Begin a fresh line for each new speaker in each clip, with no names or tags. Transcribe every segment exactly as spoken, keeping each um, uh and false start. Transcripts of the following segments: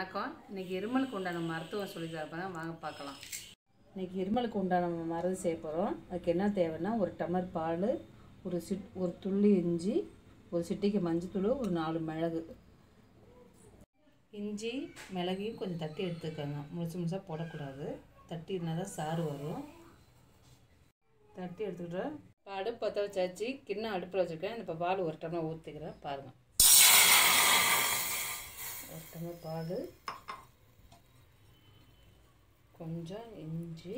வணக்கம். இன்னைக்கு இருமலுக்கு உண்டான மருத்துவம் சொல்லி தரப்போம், வாங்க பார்க்கலாம். இன்னைக்கு இருமலுக்கு உண்டான மருந்து செய்ய போகிறோம். அதுக்கு என்ன தேவைன்னா, ஒரு டம்ளர் பால், ஒரு சிட் ஒரு துள்ளி இஞ்சி, ஒரு சிட்டிக்கு மஞ்சத்தூள், ஒரு நாலு மிளகு. இஞ்சி மிளகையும் கொஞ்சம் தட்டி எடுத்துக்கோங்க. முழுசு முழுசாக போடக்கூடாது, தட்டி இருந்தால் தான் சாறு வரும். தட்டி எடுத்துக்கிட்டேன். இப்போ அடுப்பு பற்ற வச்சாச்சு, கிண்ணம் அடுப்பில் வச்சுருக்கேன். இப்போ பால் ஒரு டம்ளர் ஊற்றிக்கிறேன். பாருங்கள், ஒரு டம்ளர் பால், கொஞ்சம் இஞ்சி,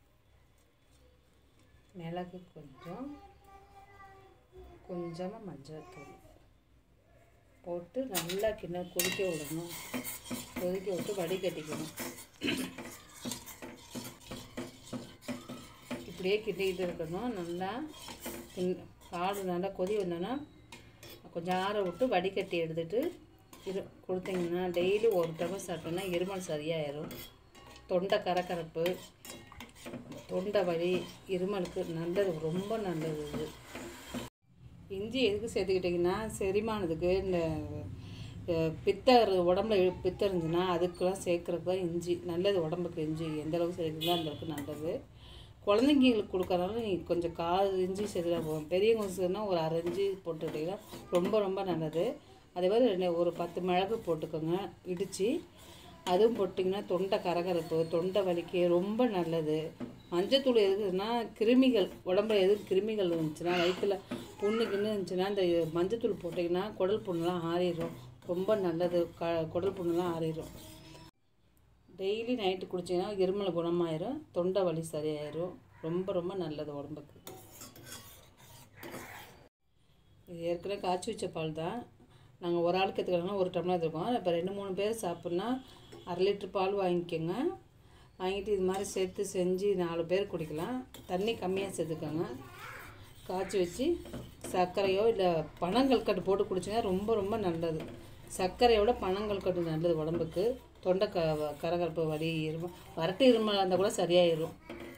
மிளகு கொஞ்சம், கொஞ்சமாக மஞ்சள் தூள் போட்டு நல்லா கிண்ணம் கொதிக்க விடணும். கொதிக்க விட்டு வடிகட்டிக்கணும். இப்படியே கிண்டிக்கிட்டு இருக்கணும். நல்லா பால் நல்லா கொதி வந்தோன்னா கொஞ்சம் ஆற விட்டு வடிகட்டி எடுத்துகிட்டு இரு கொடுத்தீங்கன்னா டெய்லி ஒரு டம்ளர் சாப்பிட்டோன்னா இருமல் சரியாயிடும். தொண்டை கரகரப்பு, தொண்டை வலி, இருமலுக்கு நல்லது, ரொம்ப நல்லது. இது இஞ்சி எதுக்கு சேர்த்துக்கிட்டிங்கன்னா, செரிமானத்துக்கு, இந்த பித்தர் உடம்புல பித்தம் இருந்துச்சுன்னா அதுக்கெல்லாம் சேர்க்குறப்ப தான் இஞ்சி நல்லது. உடம்புக்கு இஞ்சி எந்த அளவுக்கு சேர்க்குறதோ அந்த அளவுக்கு நல்லது. குழந்தைங்களுக்கு கொடுக்கறனால நீங்கள் கொஞ்சம் கால் இஞ்சி சேர்த்துலாம் போகும். பெரியவங்க சேர்னா ஒரு அரை இஞ்சி போட்டுக்கிட்டிங்கன்னா ரொம்ப ரொம்ப நல்லது. அதே மாதிரி ரெண்டு ஒரு பத்து மிளகு போட்டுக்கோங்க இடித்து, அதுவும் போட்டிங்கன்னா தொண்டை கரகரப்பு, தொண்டை வலிக்கு ரொம்ப நல்லது. மஞ்சத்தூள் எதுக்குன்னா, கிருமிகள் உடம்புல எதுவும் கிருமிகள் இருந்துச்சுன்னா, வயிற்றில் புண்ணு கிண்ணு இருந்துச்சுன்னா இந்த மஞ்சத்தூள் போட்டிங்கன்னா குடல் புண்ணுலாம் ஆறிடும். ரொம்ப நல்லது. க குடல் புண்ணுலாம் ஆறிடும். டெய்லி நைட்டு குடிச்சிங்கன்னா இருமல் குணமாயிரும், தொண்டை வலி சரியாயிரும். ரொம்ப ரொம்ப நல்லது உடம்புக்கு. இது ஏற்கனவே காய்ச்சி வச்ச பால் தான். நாங்கள் ஒரு ஆளுக்கு எடுத்துக்கிறோம்னா ஒரு டம்ளர் இருக்கோம். இப்போ ரெண்டு மூணு பேர் சாப்பிட்னா அரை லிட்ரு பால் வாங்கிக்கோங்க. வாங்கிட்டு இது மாதிரி சேர்த்து செஞ்சு நாலு பேர் குடிக்கலாம். தண்ணி கம்மியாக சேர்த்துக்கோங்க. காய்ச்சி வச்சு சர்க்கரையோ இல்லை பனங்கல்கட்டு போட்டு குடிச்சிங்கன்னா ரொம்ப ரொம்ப நல்லது. சர்க்கரையோட பனங்கல்கட்டு நல்லது உடம்புக்கு. தொண்டை க கரகரப்பு, வலி, இருமல், வரட்டு இருமல் இருந்தால் கூட சரியாயிடும்.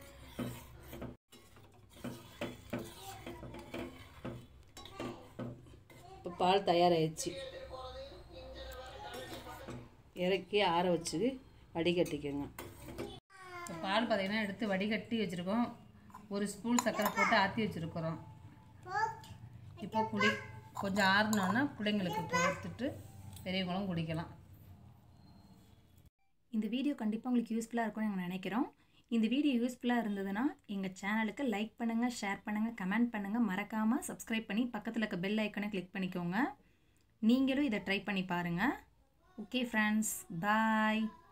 இப்போ பால் தயாராகிடுச்சு. இறக்கி ஆற வச்சு வடிகட்டிக்கோங்க. இப்போ பால் பார்த்திங்கன்னா எடுத்து வடிகட்டி வச்சுருக்கோம். ஒரு ஸ்பூன் சர்க்கரை போட்டு ஆற்றி வச்சுருக்குறோம். இப்போ குடி கொஞ்சம் ஆறினோன்னா பிள்ளைங்களுக்கு கொடுத்துட்டு பெரியவங்களும் குடிக்கலாம்.
இந்த வீடியோ கண்டிப்பாக உங்களுக்கு யூஸ்ஃபுல்லாக இருக்கும்னு நாங்கள் நினைக்கிறோம். இந்த வீடியோ யூஸ்ஃபுல்லாக இருந்ததுன்னா எங்கள் சேனலுக்கு லைக் பண்ணுங்கள், ஷேர் பண்ணுங்கள், கமெண்ட் பண்ணுங்கள். மறக்காமல் சப்ஸ்கிரைப் பண்ணி பக்கத்தில் இருக்க பெல் ஐக்கனை கிளிக் பண்ணிக்கோங்க. நீங்களும் இதை ட்ரை பண்ணி பாருங்கள். ஓகே ஃப்ரெண்ட்ஸ், பாய்.